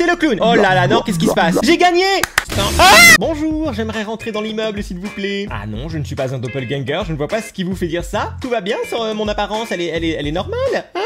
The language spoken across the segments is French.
c'est le clown. Oh là là, non, qu'est-ce qui se passe? J'ai gagné. Bonjour, j'aimerais rentrer dans l'immeuble s'il vous plaît. Ah non, je ne suis pas un doppelganger, je ne vois pas ce qui vous fait dire ça. Tout va bien sur mon apparence, elle est normale, hein?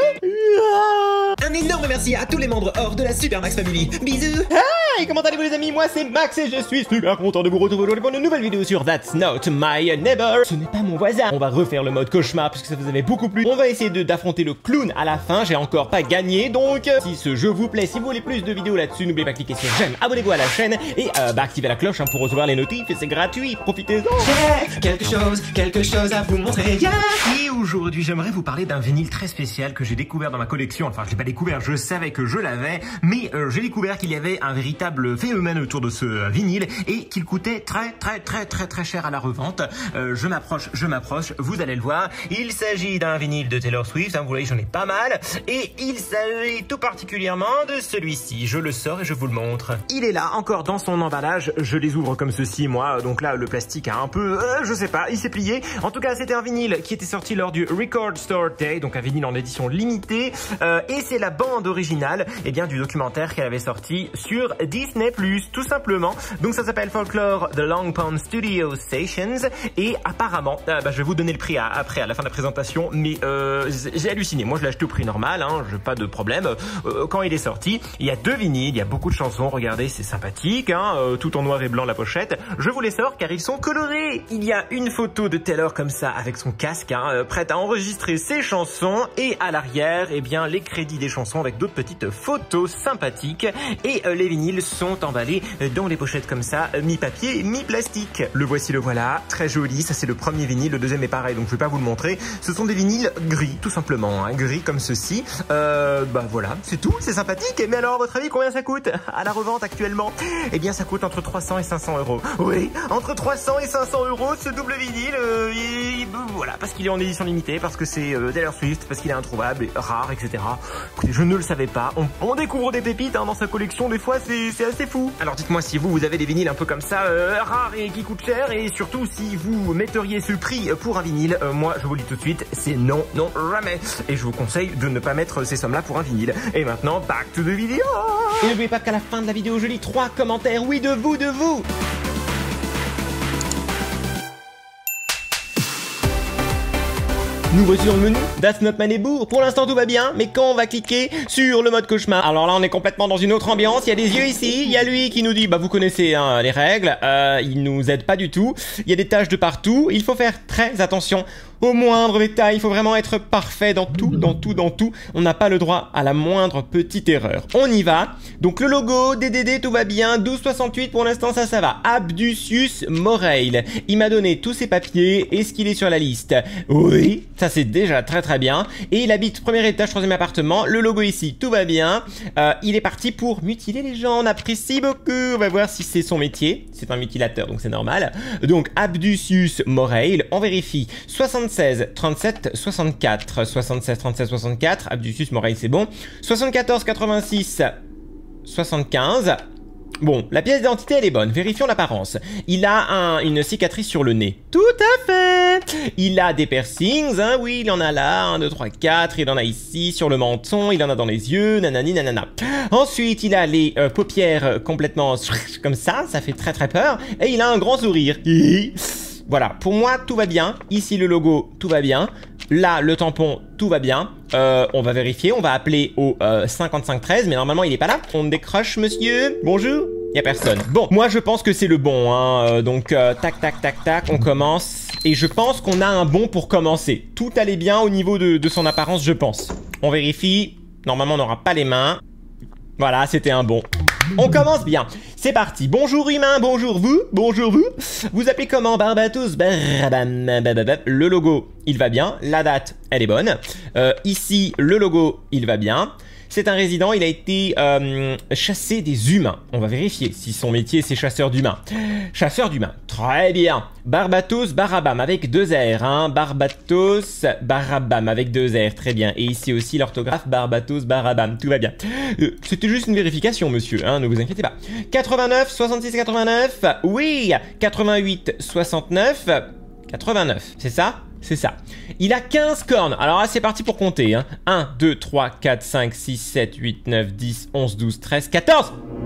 Un énorme merci à tous les membres hors de la Super Max Family. Bisous. Hey, comment allez-vous les amis? Moi c'est Max et je suis super content de vous retrouver aujourd'hui pour une nouvelle vidéo sur That's Not My Neighbor. Ce n'est pas mon voisin. On va refaire le mode cauchemar puisque ça vous avait beaucoup plu. On va essayer d'affronter le clown à la fin. J'ai encore pas gagné, donc si ce jeu vous plaît, si vous voulez plus de vidéos là-dessus, n'oubliez pas de cliquer sur j'aime, abonnez-vous à la chaîne et activez la cloche pour recevoir les notifs et c'est gratuit. Profitez-en. J'ai quelque chose à vous montrer. Et aujourd'hui, j'aimerais vous parler d'un vinyle très spécial que j'ai découvert dans ma collection. Enfin, je l'ai pas découvert, je savais que je l'avais, mais j'ai découvert qu'il y avait un véritable phénomène autour de ce vinyle et qu'il coûtait très cher à la revente. Je m'approche, vous allez le voir. Il s'agit d'un vinyle de Taylor Swift, hein, vous voyez, j'en ai pas mal. Et il s'agit tout particulièrement de celui-ci. Je le sors et je vous le montre. Il est là, encore dans son emballage. Je les ouvre comme ceci, moi. Donc là, le plastique a un peu, je sais pas, il s'est plié. En tout cas, c'était un vinyle qui était sorti lors du Record Store Day, donc un vinyle en édition limitée. Et c'est la bande originale, eh bien, du documentaire qu'elle avait sorti sur Disney+, tout simplement. Donc ça s'appelle Folklore The Long Pond Studio Sessions. Et apparemment, je vais vous donner le prix après, à la fin de la présentation, mais j'ai halluciné. Moi, je l'ai acheté au prix normal, hein, j'ai pas de problème. Quand il est sorti, il y a 2 vinyles, il y a beaucoup de chansons. Regardez, c'est sympathique, hein, tout en noir et blanc la pochette. Je vous les sors car ils sont colorés. Il y a une photo de Taylor comme ça avec son casque, hein, prête à enregistrer ses chansons. Et à l'arrière, eh bien, les crédits des chansons avec d'autres petites photos sympathiques. Et les vinyles sont emballés dans les pochettes comme ça, mi-papier, mi-plastique. Le voici, le voilà, très joli. Ça c'est le premier vinyle, le deuxième est pareil, donc je vais pas vous le montrer. Ce sont des vinyles gris, tout simplement, hein, gris comme ceci. Voilà, c'est tout, c'est sympathique. Mais alors, à votre avis, combien ça coûte à la revente actuellement? Eh bien, ça coûte entre 300 et 500 euros. Oui, entre 300 et 500 euros ce double vinyle. Voilà, parce qu'il est en édition limitée, parce que c'est Taylor Swift, parce qu'il est introuvable, rare, etc. Écoutez, je ne le savais pas. On découvre des pépites, hein, dans sa collection, des fois c'est assez fou. Alors dites-moi si vous avez des vinyles un peu comme ça, rares et qui coûtent cher, et surtout si vous metteriez ce prix pour un vinyle. Moi je vous le dis tout de suite, c'est non, jamais. Et je vous conseille de ne pas mettre ces sommes là pour un vinyle. Et maintenant, back to the video. Et n'oubliez pas qu'à la fin de la vidéo, je lis 3 commentaires, oui, de vous. Nous voici dans le menu, That's Not My Neighbor. Pour l'instant tout va bien, mais quand on va cliquer sur le mode cauchemar, alors là on est complètement dans une autre ambiance. Il y a des yeux ici, il y a lui qui nous dit, vous connaissez, hein, les règles, il nous aide pas du tout. Il y a des taches de partout, il faut faire très attention au moindre détail, il faut vraiment être parfait dans tout. On n'a pas le droit à la moindre petite erreur. On y va. Donc le logo, DDD, tout va bien. 1268 pour l'instant, ça va. Abducius Moreil. Il m'a donné tous ses papiers. Est-ce qu'il est sur la liste? Oui, ça c'est déjà très bien. Et il habite premier étage, 3e appartement. Le logo ici, tout va bien. Il est parti pour mutiler les gens. On apprécie beaucoup. On va voir si c'est son métier. C'est un mutilateur, donc c'est normal. Donc Abducius Moreil. On vérifie. 76 37 64 76 37 64 Abducius Moreil, c'est bon. 74 86 75. Bon, la pièce d'identité elle est bonne, vérifions l'apparence. Il a une cicatrice sur le nez. Tout à fait. Il a des piercings, hein, oui, il en a là, 1, 2, 3, 4, il en a ici, sur le menton, il en a dans les yeux, nanani, nanana. Ensuite, il a les paupières complètement comme ça fait très peur. Et il a un grand sourire. Voilà, pour moi, tout va bien. Ici, le logo, tout va bien. Là, le tampon, tout va bien. On va vérifier, on va appeler au 5513, mais normalement, il est pas là. On décroche, monsieur. Bonjour. Il y a personne. Bon, moi, je pense que c'est le bon, hein. Donc, tac, on commence. Et je pense qu'on a un bon pour commencer. Tout allait bien au niveau de son apparence, je pense. On vérifie. Normalement, on n'aura pas les mains. Voilà, c'était un bon. On commence bien. C'est parti. Bonjour humain, bonjour vous. Vous appelez comment? Barbatos. Le logo, il va bien. La date, elle est bonne. Ici, le logo, il va bien. C'est un résident, il a été chassé des humains. On va vérifier si son métier c'est chasseur d'humains. Chasseur d'humains, très bien. Barbatos Barabam avec 2 R, hein. Barbatos Barabam avec 2 R, très bien. Et ici aussi l'orthographe Barbatos Barabam, tout va bien. C'était juste une vérification monsieur, hein, ne vous inquiétez pas. 89, 66, 89, oui. 88, 69, 89, c'est ça? C'est ça. Il a 15 cornes. Alors là, c'est parti pour compter. Hein. 1, 2, 3, 4, 5, 6, 7, 8, 9, 10, 11, 12, 13, 14.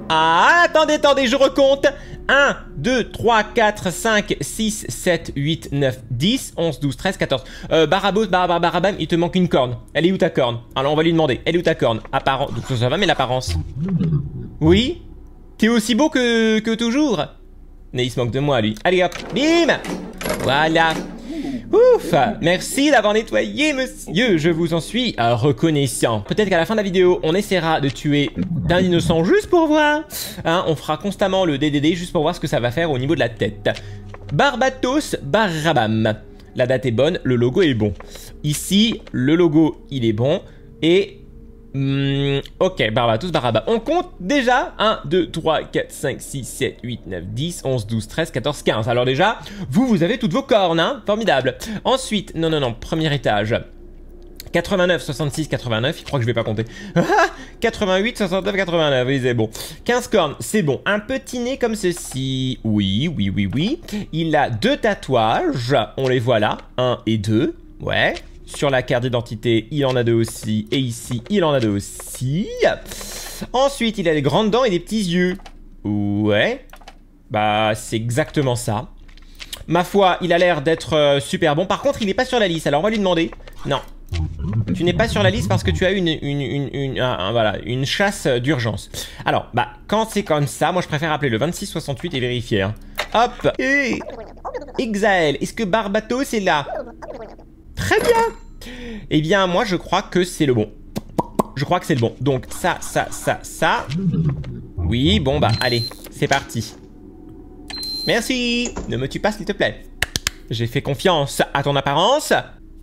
Ah, attendez, je recompte. 1, 2, 3, 4, 5, 6, 7, 8, 9, 10, 11, 12, 13, 14. Barabam, il te manque une corne. Elle est où ta corne? Alors on va lui demander. Elle est où ta corne? Apparence. Donc ça va, mais l'apparence. Oui? T'es aussi beau que toujours? Mais il se moque de moi, lui. Allez hop, bim! Voilà. Ouf! Merci d'avoir nettoyé, monsieur. Je vous en suis reconnaissant. Peut-être qu'à la fin de la vidéo, on essaiera de tuer d'un innocent juste pour voir. Hein, on fera constamment le DDD juste pour voir ce que ça va faire au niveau de la tête. Barbatos Barabam. La date est bonne, le logo est bon. Ici, le logo, il est bon. Et... ok, Barbatos Barabam. On compte déjà 1, 2, 3, 4, 5, 6, 7, 8, 9, 10, 11, 12, 13, 14, 15. Alors déjà, vous avez toutes vos cornes, hein. Formidable. Ensuite, non, premier étage. 89, 66, 89, je crois que je vais pas compter. 88, 69, 89, oui, c'est bon. 15 cornes, c'est bon. Un petit nez comme ceci. Oui. Il a 2 tatouages. On les voit là. 1 et 2. Ouais. Sur la carte d'identité, il en a 2 aussi. Et ici, il en a 2 aussi. Ensuite, il a des grandes dents et des petits yeux. Ouais. Bah, c'est exactement ça. Ma foi, il a l'air d'être super bon. Par contre, il n'est pas sur la liste. Alors, on va lui demander. Non. Tu n'es pas sur la liste parce que tu as une chasse d'urgence. Alors, bah, quand c'est comme ça, moi, je préfère appeler le 2668 et vérifier. Hein. Hop. Hey. Exaël, est-ce que Barbatos est là? Très bien. Eh bien, moi, je crois que c'est le bon. Je crois que c'est le bon. Donc, ça. Oui, bon, bah, allez, c'est parti. Merci. Ne me tue pas, s'il te plaît. J'ai fait confiance à ton apparence.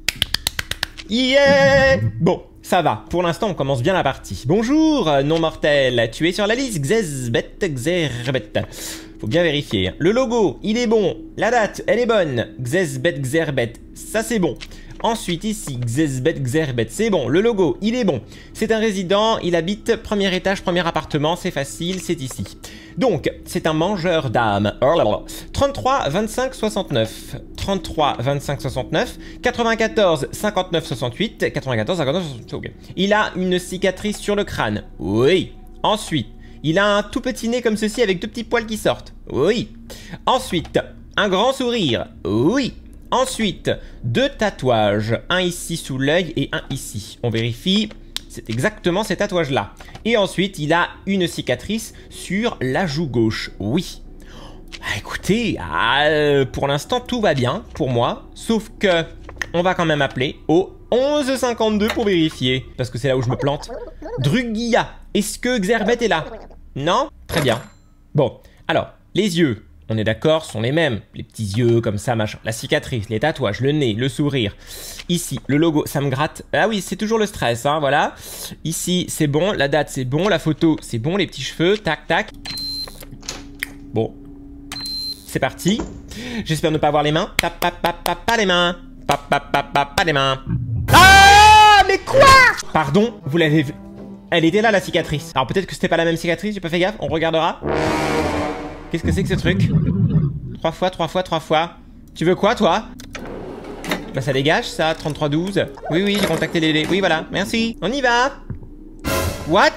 Yeah. Bon, ça va. Pour l'instant, on commence bien la partie. Bonjour, non mortel. Tu es sur la liste. Xerbet. Faut bien vérifier. Le logo, il est bon. La date, elle est bonne. Xerbet. Ça, c'est bon. Ensuite, ici, Xerbet, c'est bon. Le logo, il est bon. C'est un résident, il habite premier étage, premier appartement, c'est facile, c'est ici. Donc, c'est un mangeur d'âmes. 33, 25, 69. 33, 25, 69. 94, 59, 68. 94, 59, 68. Ok. Il a une cicatrice sur le crâne. Oui. Ensuite, il a un tout petit nez comme ceci avec 2 petits poils qui sortent. Oui. Ensuite, un grand sourire. Oui. Ensuite, 2 tatouages, un ici sous l'œil et un ici. On vérifie, c'est exactement ces tatouages-là. Et ensuite, il a une cicatrice sur la joue gauche. Oui. Écoutez, pour l'instant, tout va bien pour moi. Sauf que, on va quand même appeler au 1152 pour vérifier. Parce que c'est là où je me plante. Drugia, est-ce que Xerbet est là? Non? Très bien. Bon, alors, les yeux. On est d'accord, sont les mêmes. Les petits yeux comme ça, machin. La cicatrice, les tatouages, le nez, le sourire. Ici, le logo, ça me gratte. Ah oui, c'est toujours le stress, hein, voilà. Ici, c'est bon. La date, c'est bon. La photo, c'est bon. Les petits cheveux, tac, tac. Bon. C'est parti. J'espère ne pas avoir les mains. Pas les mains. Pas les mains. Ah, mais quoi? Pardon, vous l'avez vu. Elle était là, la cicatrice. Alors peut-être que c'était pas la même cicatrice, j'ai pas fait gaffe. On regardera. Qu'est-ce que c'est que ce truc? 3 fois. Tu veux quoi, toi? Bah ça dégage, ça, 3312. Oui, j'ai contacté les... Oui, voilà, merci. On y va. What?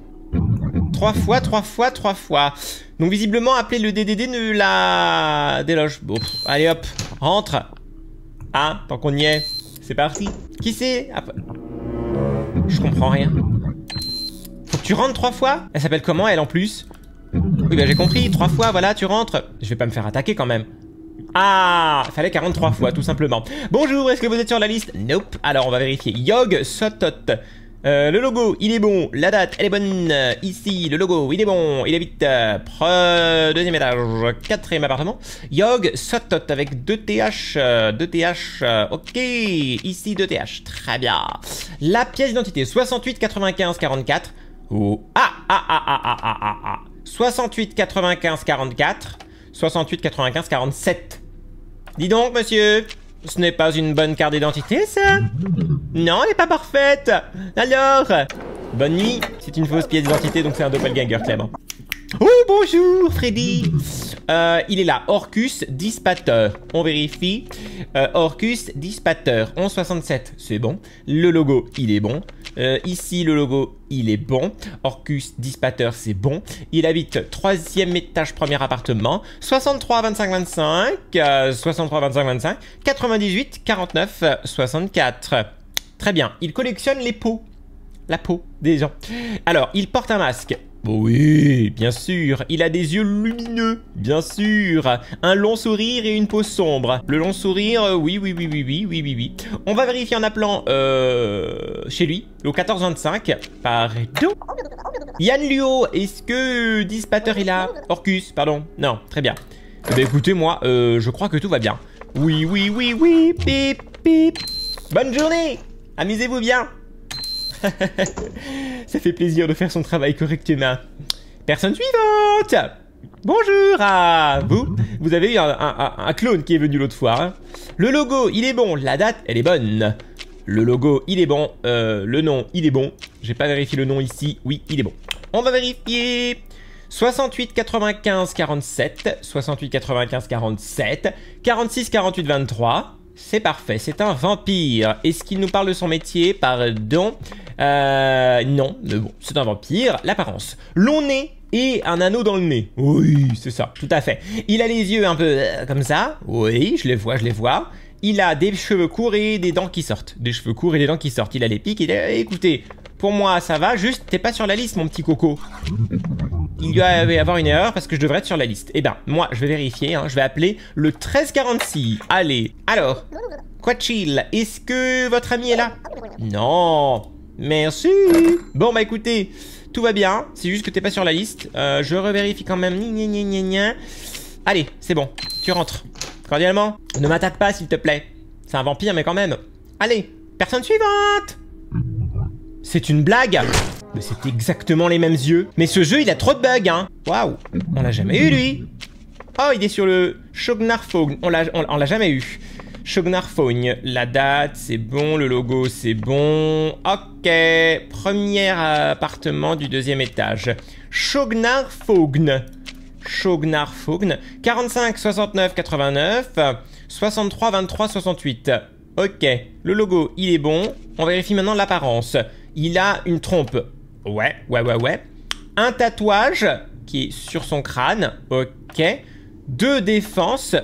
3 fois. Donc visiblement, appeler le DDD ne la déloge. Bon, allez hop, rentre. Ah, tant qu'on y est. C'est parti. Qui c'est? Je comprends rien. Faut que tu rentres 3 fois? Elle s'appelle comment, elle, en plus? Oui, bah j'ai compris, 3 fois, voilà, tu rentres. Je vais pas me faire attaquer quand même. Ah, fallait 43 fois, tout simplement. Bonjour, est-ce que vous êtes sur la liste? Nope. Alors, on va vérifier. Yog Sotot. Le logo, il est bon. La date, elle est bonne. Ici, le logo, il est bon. Il habite 2e étage, 4e appartement. Yog Sotot avec 2 TH. 2 TH. Ok. Ici, 2 TH. Très bien. La pièce d'identité, 68 95 44. Oh. 68 95 44. 68 95 47. Dis donc, monsieur, ce n'est pas une bonne carte d'identité, ça? Non, elle n'est pas parfaite. Alors, bonne nuit. C'est une fausse pièce d'identité, donc c'est un doppelganger, clairement. Oh, bonjour, Freddy. Il est là, Orcus Dispater. On vérifie. Orcus Dispater, 1167, c'est bon. Le logo, il est bon. Ici, le logo, il est bon. Orcus Dissipateur, c'est bon. Il habite 3e étage, premier appartement. 63 25 25. 63 25 25. 98 49 64. Très bien. Il collectionne les peaux. La peau des gens. Alors, il porte un masque. Oui, bien sûr. Il a des yeux lumineux, bien sûr. Un long sourire et une peau sombre. Le long sourire, oui. On va vérifier en appelant chez lui, au 1425. Pardon. Yann Luo, est-ce que Dissipateur est là? Orcus, pardon. Non, très bien. Eh bien, écoutez, moi, je crois que tout va bien. Oui. Pip, pip. Bonne journée. Amusez-vous bien. Ça fait plaisir de faire son travail correctement. Personne suivante. Bonjour à vous. Vous avez eu un clone qui est venu l'autre fois. Hein. Le logo, il est bon. La date, elle est bonne. Le logo, il est bon. Le nom, il est bon. J'ai pas vérifié le nom ici. Oui, il est bon. On va vérifier. 68 95 47. 68 95 47. 46 48 23. C'est parfait, c'est un vampire. Est-ce qu'il nous parle de son métier? Pardon. Non, mais bon, c'est un vampire. L'apparence. Long nez et un anneau dans le nez. Oui, c'est ça, tout à fait. Il a les yeux un peu comme ça. Oui, je les vois. Il a des cheveux courts et des dents qui sortent. Des cheveux courts et des dents qui sortent. Il a les pics et... Écoutez, pour moi, ça va. Juste, t'es pas sur la liste, mon petit coco. Il doit y avoir une erreur parce que je devrais être sur la liste. Eh ben, moi, je vais vérifier. Hein, je vais appeler le 1346. Allez. Alors, Quachil, est-ce que votre ami est là? Non. Merci. Bon, bah écoutez, tout va bien. C'est juste que t'es pas sur la liste. Je revérifie quand même. Allez, c'est bon. Tu rentres. Cordialement. Ne m'attaque pas, s'il te plaît. C'est un vampire, mais quand même. Allez, personne suivante. C'est une blague. Mais c'est exactement les mêmes yeux. Mais ce jeu, il a trop de bugs, hein. Waouh. On l'a jamais eu, lui. Oh, il est sur le Shognarphone. On l'a jamais eu. Shognarphone. La date, c'est bon. Le logo, c'est bon. Ok. Premier appartement du 2e étage. Shognarphone. 45 69 89. 63 23 68. Ok. Le logo, il est bon. On vérifie maintenant l'apparence. Il a une trompe. Ouais. Un tatouage qui est sur son crâne. Ok. Deux défenses.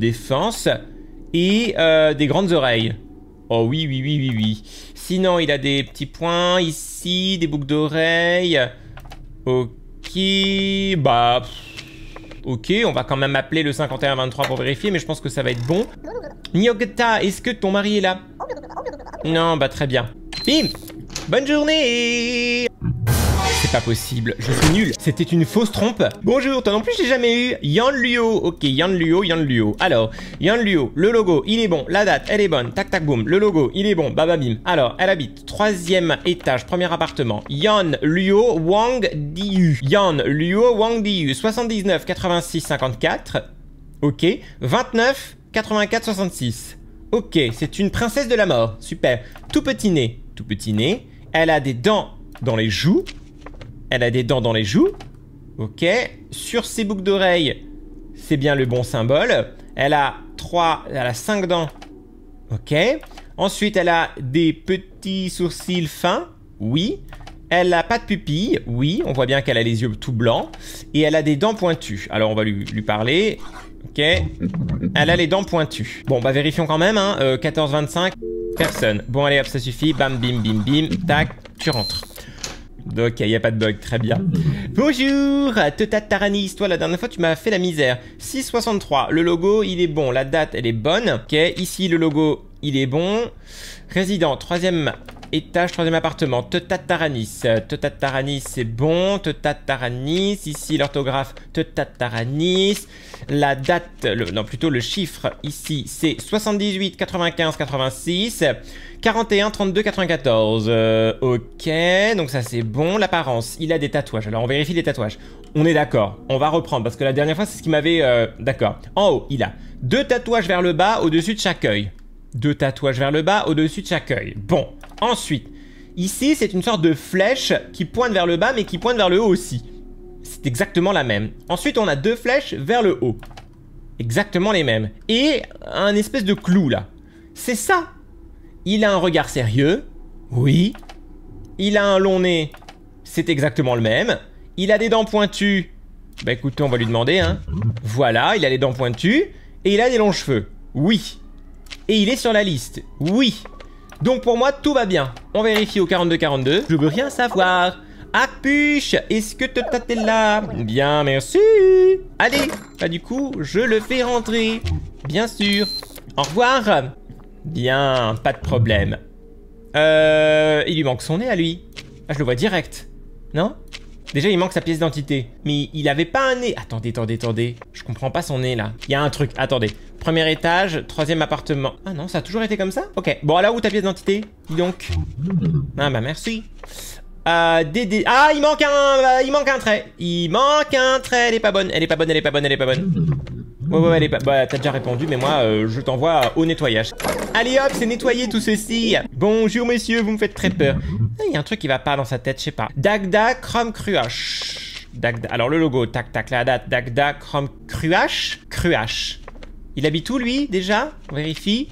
Et des grandes oreilles. Oh oui. Sinon, il a des petits points ici, des boucles d'oreilles. Ok. Bah... Ok, on va quand même appeler le 5123 pour vérifier, mais je pense que ça va être bon. Nyogta, est-ce que ton mari est là? Non, bah très bien. Bim! Bonne journée! C'est pas possible, je suis nul. C'était une fausse trompe. Bonjour, toi non plus j'ai jamais eu. Yann Luo. Ok, Yann Luo. Alors, Yann Luo, le logo, il est bon. La date, elle est bonne. Tac, tac, boum. Le logo, il est bon. Bababim. Alors, elle habite 3e étage, premier appartement. Yann Luo Wang Diu. 79 86 54. Ok. 29 84 66. Ok, c'est une princesse de la mort. Super. Tout petit nez. Elle a des dents dans les joues. Ok. Sur ses boucles d'oreilles, c'est bien le bon symbole. Elle a 5 dents. Ok. Ensuite, elle a des petits sourcils fins. Oui. Elle n'a pas de pupille. Oui. On voit bien qu'elle a les yeux tout blancs. Et elle a des dents pointues. Alors, on va lui parler. Ok. Elle a les dents pointues. Bon, bah vérifions quand même. Hein. 14-25. Personne. Bon, allez, hop, ça suffit. Bam, bim. Tac. Tu rentres. Ok, il n'y a pas de bug, très bien. Bonjour, Teta Taranis, toi la dernière fois tu m'as fait la misère. 6,63, le logo il est bon, la date elle est bonne. Ok, ici le logo il est bon. Résident, 3e étage, 3e appartement. Teta Taranis c'est bon. Teta Taranis, ici l'orthographe Teta Taranis. La date, plutôt le chiffre ici c'est 78 95 86. 41 32 94. Ok, donc ça c'est bon. L'apparence, il a des tatouages. Alors on vérifie les tatouages. On est d'accord. On va reprendre parce que la dernière fois c'est ce qui m'avait... D'accord. En haut, il a 2 tatouages vers le bas au-dessus de chaque œil. 2 tatouages vers le bas au-dessus de chaque œil. Bon. Ensuite, ici c'est une sorte de flèche qui pointe vers le bas mais qui pointe vers le haut aussi. C'est exactement la même. Ensuite, on a 2 flèches vers le haut. Exactement les mêmes. Et un espèce de clou là. C'est ça. Il a un regard sérieux. Oui. Il a un long nez. C'est exactement le même. Il a des dents pointues. Bah écoutez, on va lui demander, hein. Voilà, il a les dents pointues. Et il a des longs cheveux. Oui. Et il est sur la liste. Oui. Donc pour moi, tout va bien. On vérifie au 42-42. Je veux rien savoir. Arpuche, est-ce que t'es là? Bien, merci. Allez, bah du coup, je le fais rentrer. Bien sûr. Au revoir. Bien, pas de problème. Il lui manque son nez à lui. Ah, je le vois direct. Non? Déjà, il manque sa pièce d'identité. Mais il avait pas un nez. Attendez. Je comprends pas son nez, là. Il y a un truc. Attendez. Premier étage, 3e appartement. Ah non, ça a toujours été comme ça? Ok. Bon, là où ta pièce d'identité? Dis donc. Ah bah, merci. Dédé. Ah, il manque un trait. Il manque un trait. Elle est pas bonne. Ouais, elle est pas... Bah, t'as déjà répondu, mais moi, je t'envoie au nettoyage. Allez hop, c'est nettoyé tout ceci. Bonjour, messieurs, vous me faites très peur. Il y a un truc qui va pas dans sa tête, je sais pas. Dagda Chrome Cruache. Dagda... Alors, le logo, tac, la date. Dagda Chrome Cruache. Il habite où, lui, déjà? On vérifie.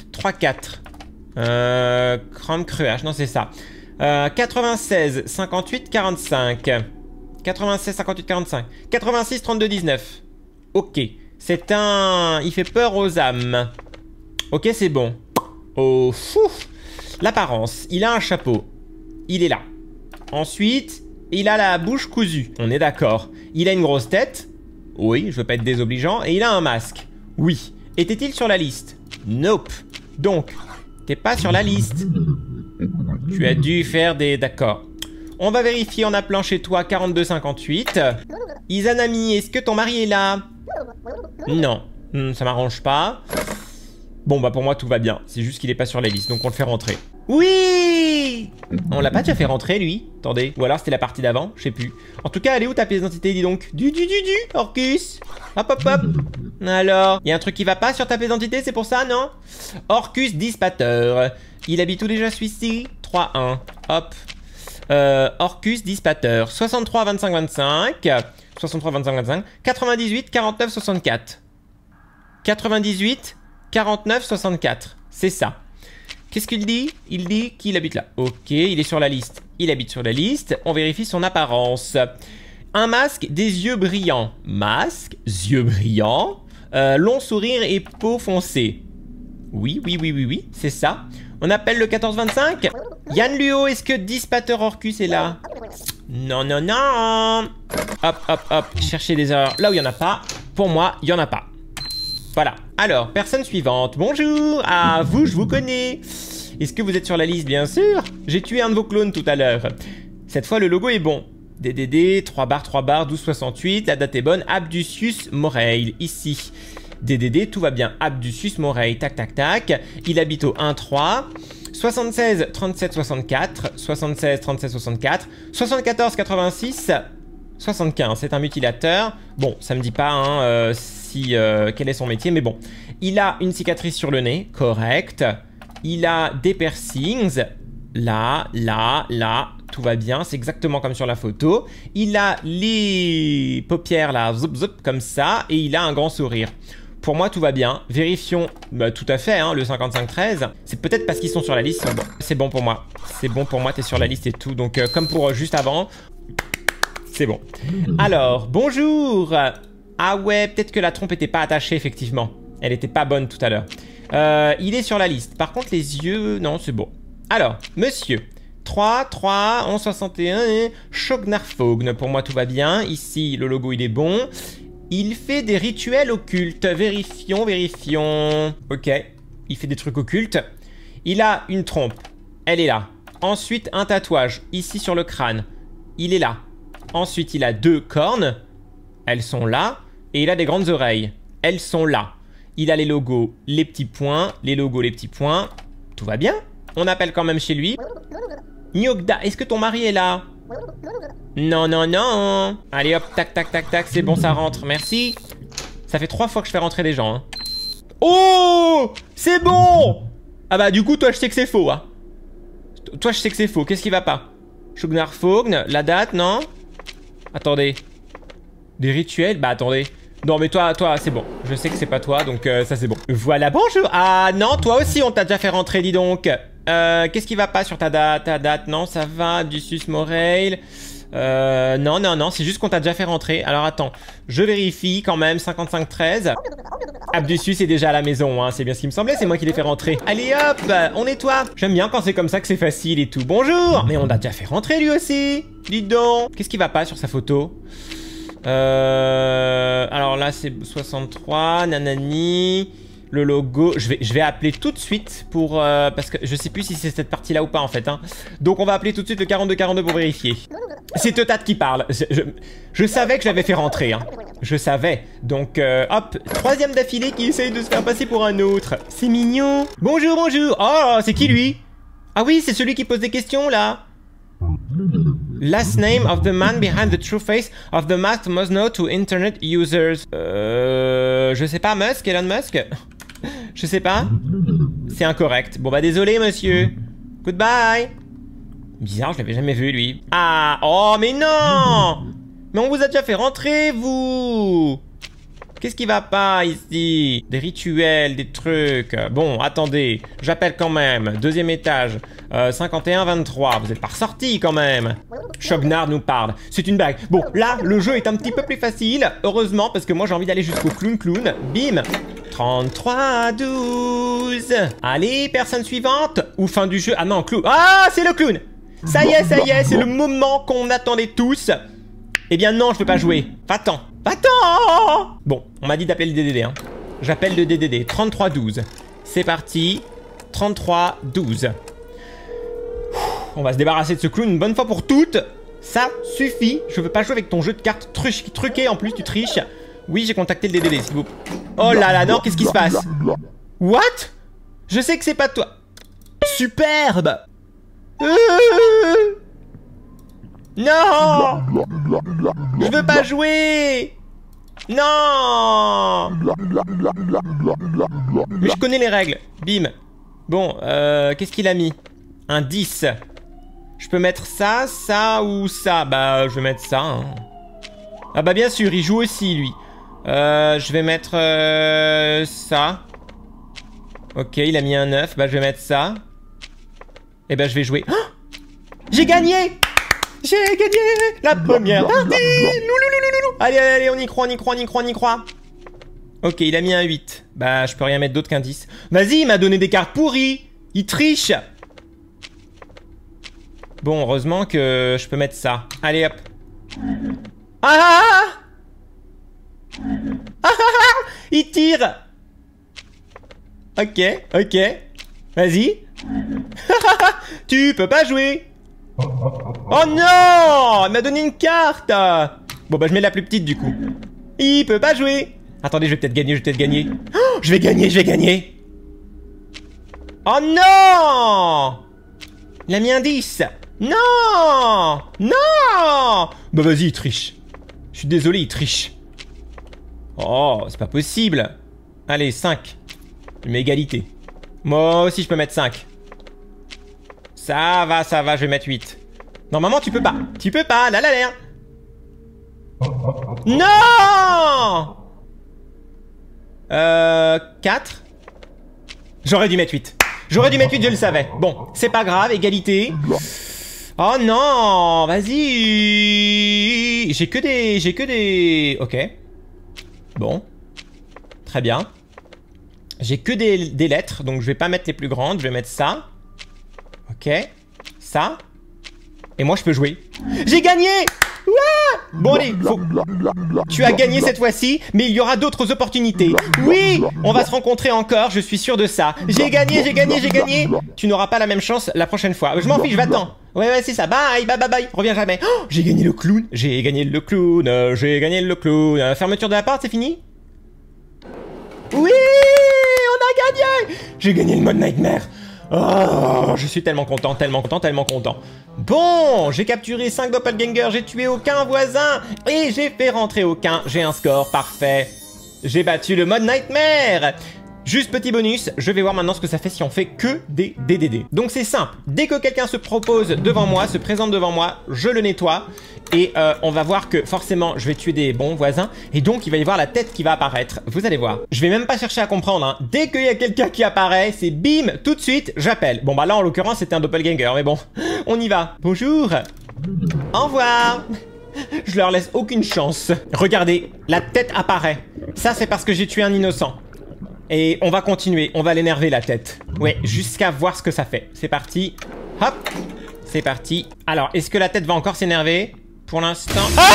3-4. Chrome Cruache, non, c'est ça. 96, 58, 45. 96, 58, 45. 86, 32, 19. Ok. C'est un... Il fait peur aux âmes. Ok, c'est bon. Oh, fou. L'apparence. Il a un chapeau. Il est là. Ensuite, il a la bouche cousue. On est d'accord. Il a une grosse tête. Oui, je veux pas être désobligeant. Et il a un masque. Oui. Était-il sur la liste? Nope. Donc, t'es pas sur la liste. Tu as dû faire des... D'accord. On va vérifier en appelant chez toi 4258. Izanami, est-ce que ton mari est là? Non. Ça m'arrange pas. Bon, bah pour moi, tout va bien. C'est juste qu'il est pas sur la liste, donc on le fait rentrer. Oui! On l'a pas déjà fait rentrer, lui? Attendez. Ou alors c'était la partie d'avant? Je sais plus. En tout cas, elle est où ta pièce d'identité, dis donc? Orcus. Hop. Alors, il y a un truc qui va pas sur ta pièce d'identité, c'est pour ça, non? Orcus Dispateur. Il habite où déjà celui-ci? 3-1. Hop. Orcus Dispateur. 63 25 25. 63 25 25. 98 49 64. 98 49 64. C'est ça. Qu'est-ce qu'il dit? Il dit qu'il habite là. Ok, il est sur la liste. Il habite sur la liste. On vérifie son apparence. Un masque, des yeux brillants. Masque, yeux brillants. Long sourire et peau foncée. Oui, c'est ça. On appelle le 1425. Yann Luo, est-ce que Dispateur Orcus est là? Non. Hop. Cherchez des erreurs là où il n'y en a pas. Pour moi, il n'y en a pas. Voilà. Alors, personne suivante. Bonjour. Ah, vous, je vous connais. Est-ce que vous êtes sur la liste? Bien sûr. J'ai tué un de vos clones tout à l'heure. Cette fois, le logo est bon. DDD, 3 barres, 1268. La date est bonne. Abducius Moreil, ici. DDD, tout va bien. Abducius Moreil, tac. Il habite au 1-3. 76 37 64. 76 37 64. 74 86. 75, c'est un mutilateur. Bon, ça me dit pas hein, quel est son métier, mais bon. Il a une cicatrice sur le nez, correct. Il a des piercings. Là, tout va bien, c'est exactement comme sur la photo. Il a les paupières là, zoup, comme ça, et il a un grand sourire. Pour moi, tout va bien. Vérifions, bah, tout à fait, hein, le 55-13. C'est peut-être parce qu'ils sont sur la liste. Bon, c'est bon pour moi. C'est bon pour moi, t'es sur la liste et tout. Donc, comme pour juste avant, c'est bon. Alors, bonjour. Ah ouais, peut-être que la trompe était pas attachée, effectivement. Elle était pas bonne tout à l'heure. Il est sur la liste. Par contre, les yeux, non, c'est bon. Alors, monsieur. 3, 11, 61, Shognarfogne. Pour moi, tout va bien. Ici, le logo, il est bon. Il fait des rituels occultes. Vérifions. Ok. Il fait des trucs occultes. Il a une trompe. Elle est là. Ensuite, un tatouage. Ici, sur le crâne. Il est là. Ensuite, il a 2 cornes. Elles sont là. Et il a des grandes oreilles. Elles sont là. Il a les logos, les petits points. Les logos, les petits points. Tout va bien. On appelle quand même chez lui. Nyogda, est-ce que ton mari est là? Non. Allez hop, tac, c'est bon, ça rentre, merci. Ça fait 3 fois que je fais rentrer des gens. Hein. Oh, c'est bon. Ah bah du coup, toi, je sais que c'est faux. Hein. Toi, je sais que c'est faux. Qu'est-ce qui va pas? Shognarfogne, la date, non? Attendez. Des rituels? Bah attendez. Non mais toi, c'est bon. Je sais que c'est pas toi, donc ça c'est bon. Voilà, bonjour. Ah non, toi aussi, on t'a déjà fait rentrer, dis donc. Qu'est-ce qui va pas sur ta date? Non, ça va. Abdusus, Morail. Non, c'est juste qu'on t'a déjà fait rentrer. Alors attends, je vérifie quand même. 55-13. Abdusus est déjà à la maison, hein. C'est bien ce qui me semblait, c'est moi qui l'ai fait rentrer. Allez hop, on nettoie. J'aime bien quand c'est comme ça que c'est facile et tout. Bonjour. Mais on a déjà fait rentrer lui aussi. Dites donc. Qu'est-ce qui va pas sur sa photo? Alors là c'est 63, nanani. Le logo, je vais appeler tout de suite pour... parce que je sais plus si c'est cette partie-là ou pas en fait, hein. Donc on va appeler tout de suite le 4242 pour vérifier. C'est Teutat qui parle. Je savais que je l'avais fait rentrer, hein. Je savais. Donc, hop, troisième d'affilée qui essaye de se faire passer pour un autre. C'est mignon. Bonjour, bonjour. Oh, c'est qui lui? Ah oui, c'est celui qui pose des questions là. Last name of the man behind the true face of the masked must know to internet users. Je sais pas, Musk, Elon Musk? Je sais pas. C'est incorrect. Bon bah désolé monsieur. Goodbye. Bizarre, je l'avais jamais vu lui. Ah, oh mais non. Mais on vous a déjà fait rentrer vous. Qu'est-ce qui va pas ici? Des rituels, des trucs. Bon, attendez, j'appelle quand même. Deuxième étage. 51-23. Vous êtes pas ressortis quand même. Shognard nous parle. C'est une blague. Bon, là, le jeu est un petit peu plus facile. Heureusement, parce que moi, j'ai envie d'aller jusqu'au clown. Bim. 33-12. Allez, personne suivante. Ou fin du jeu. Ah non, clown. Ah, c'est le clown. Ça y est, c'est le moment qu'on attendait tous. Eh bien non, je peux pas jouer. Va-t'en. Va-t'en. Bon, on m'a dit d'appeler le DDD, hein. J'appelle le DDD. 33-12. C'est parti. 33-12. On va se débarrasser de ce clown une bonne fois pour toutes. Ça suffit. Je veux pas jouer avec ton jeu de cartes truqué. En plus, tu triches. Oui, j'ai contacté le DDD, s'il vous plaît. Oh là là, non, qu'est-ce qui se passe? What? Je sais que c'est pas toi. Superbe. Non. Je veux pas jouer. Non. Mais je connais les règles. Bim. Bon, qu'est-ce qu'il a mis? Un 10. Je peux mettre ça, ça ou ça? Bah, je vais mettre ça, hein. Ah bah bien sûr, il joue aussi, lui. Je vais mettre ça. Ok, il a mis un 9. Bah, je vais mettre ça. Et bah, je vais jouer. Oh, j'ai gagné! J'ai gagné la première partie. Allez, on y croit. Ok, il a mis un 8. Bah, je peux rien mettre d'autre qu'un 10. Vas-y, il m'a donné des cartes pourries. Il triche. Bon, heureusement que je peux mettre ça. Allez, hop. Il tire. Ok. Vas-y. Tu peux pas jouer. Oh non! Il m'a donné une carte. Bon bah je mets la plus petite du coup. Il peut pas jouer. Attendez, je vais peut-être gagner. Oh, je vais gagner. Oh non! Il a mis un 10. Non! Bah vas-y, il triche. Je suis désolé, il triche. Oh, c'est pas possible. Allez, 5. Je mets égalité. Moi aussi, je peux mettre 5. Ça va, je vais mettre 8. Normalement, tu peux pas. Là. Non! 4. J'aurais dû mettre 8. Je le savais. Bon, c'est pas grave, égalité. Oh non, vas-y. J'ai que des... Ok. Bon. Très bien. J'ai que des lettres, donc je vais pas mettre les plus grandes. Je vais mettre ça. Ok. Ça. Et moi, je peux jouer. J'ai gagné! Ouais! Bon, allez, tu as gagné cette fois-ci, mais il y aura d'autres opportunités. Oui! On va se rencontrer encore, je suis sûr de ça. J'ai gagné! Tu n'auras pas la même chance la prochaine fois. Je m'en fiche, va-t'en. Ouais, c'est ça. Bye. Reviens jamais. Oh, j'ai gagné le clown. Fermeture de la porte, c'est fini? Oui! On a gagné! J'ai gagné le mode Nightmare. Oh, je suis tellement content. Bon, j'ai capturé 5 doppelgangers, j'ai tué aucun voisin et j'ai fait rentrer aucun. J'ai un score parfait. J'ai battu le mode Nightmare. Juste petit bonus, je vais voir maintenant ce que ça fait si on fait que des DDD. Donc c'est simple, dès que quelqu'un se propose devant moi, se présente devant moi, je le nettoie. Et on va voir que forcément je vais tuer des bons voisins. Et donc il va y avoir la tête qui va apparaître. Vous allez voir. Je vais même pas chercher à comprendre hein. Dès qu'il y a quelqu'un qui apparaît, c'est bim, tout de suite j'appelle. Bon bah là en l'occurrence c'était un doppelganger. Mais bon, on y va. Bonjour. Au revoir. Je leur laisse aucune chance. Regardez, la tête apparaît. Ça c'est parce que j'ai tué un innocent. Et on va continuer, on va l'énerver la tête. Ouais, jusqu'à voir ce que ça fait. C'est parti. Hop. C'est parti. Alors, est-ce que la tête va encore s'énerver? Pour l'instant... Ah!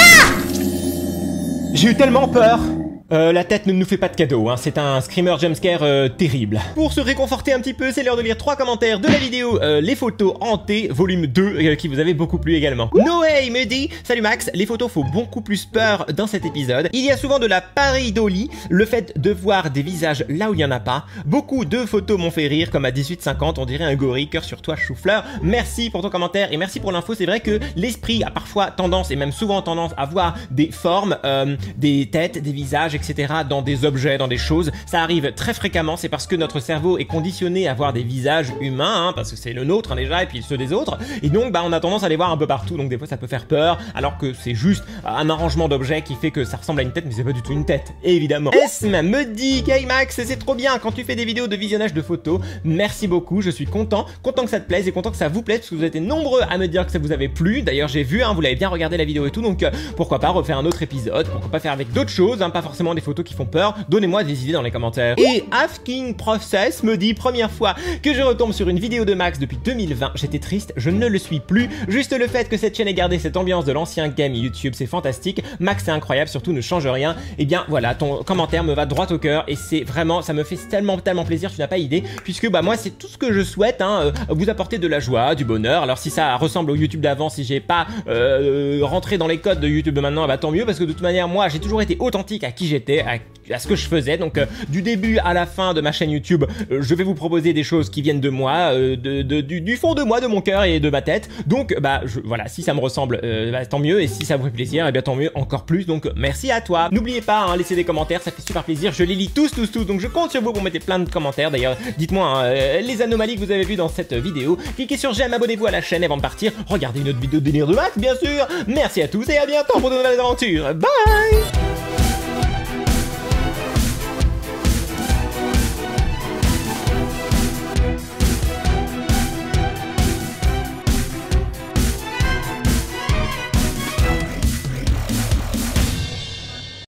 J'ai eu tellement peur. La tête ne nous fait pas de cadeau, hein. C'est un screamer jumpscare terrible. Pour se réconforter un petit peu, c'est l'heure de lire 3 commentaires de la vidéo Les photos hantées, volume 2, qui vous avait beaucoup plu également. Noé me dit: salut Max, les photos font beaucoup plus peur dans cet épisode. Il y a souvent de la pareidolie, le fait de voir des visages là où il n'y en a pas. Beaucoup de photos m'ont fait rire, comme à 18h50, on dirait un gorille, cœur sur toi, chou-fleur. Merci pour ton commentaire et merci pour l'info. C'est vrai que l'esprit a parfois tendance, et même souvent tendance, à voir des formes, des têtes, des visages, etc. dans des objets, dans des choses. Ça arrive très fréquemment, c'est parce que notre cerveau est conditionné à voir des visages humains, hein, parce que c'est le nôtre hein, déjà, et puis ceux des autres. Et donc, bah, on a tendance à les voir un peu partout, donc des fois ça peut faire peur, alors que c'est juste un arrangement d'objets qui fait que ça ressemble à une tête, mais c'est pas du tout une tête, évidemment. Esme me dit: K-Max, c'est trop bien quand tu fais des vidéos de visionnage de photos. Merci beaucoup, je suis content que ça te plaise et content que ça vous plaise, parce que vous êtes nombreux à me dire que ça vous avait plu. D'ailleurs, j'ai vu, hein, vous l'avez bien regardé la vidéo et tout, donc pourquoi pas refaire un autre épisode, pourquoi pas faire avec d'autres choses, hein, pas forcément des photos qui font peur. Donnez-moi des idées dans les commentaires. Et Asking Process me dit: première fois que je retombe sur une vidéo de Max depuis 2020, j'étais triste, je ne le suis plus. Juste le fait que cette chaîne ait gardé cette ambiance de l'ancien game YouTube, c'est fantastique. Max c'est incroyable, surtout ne change rien. Et bien voilà, ton commentaire me va droit au cœur et c'est vraiment, ça me fait tellement plaisir, tu n'as pas idée, puisque bah moi c'est tout ce que je souhaite, hein, vous apporter de la joie, du bonheur. Alors si ça ressemble au YouTube d'avant, si j'ai pas rentré dans les codes de YouTube de maintenant, bah tant mieux, parce que de toute manière moi j'ai toujours été authentique à qui j'étais, à ce que je faisais. Donc du début à la fin de ma chaîne YouTube, je vais vous proposer des choses qui viennent de moi, du fond de moi, de mon cœur et de ma tête. Donc bah voilà, si ça me ressemble, bah, tant mieux, et si ça vous fait plaisir, et bien tant mieux encore plus. Donc merci à toi. N'oubliez pas, hein, laissez des commentaires, ça fait super plaisir. Je les lis tous. Donc je compte sur vous pour mettre plein de commentaires. D'ailleurs, dites-moi hein, les anomalies que vous avez vues dans cette vidéo. Cliquez sur j'aime, abonnez-vous à la chaîne avant de partir. Regardez une autre vidéo de délire de Max, bien sûr. Merci à tous et à bientôt pour de nouvelles aventures. Bye.